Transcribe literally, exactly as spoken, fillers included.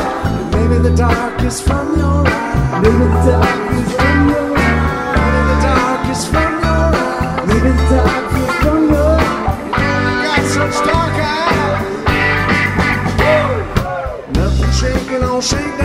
Maybe the dark is from your eyes. Maybe the dark is from your eyes. Maybe the dark is from your eyes. Maybe the dark is from your eyes. You got such dark eyes. Woo! Nothing shaking on Shakedown.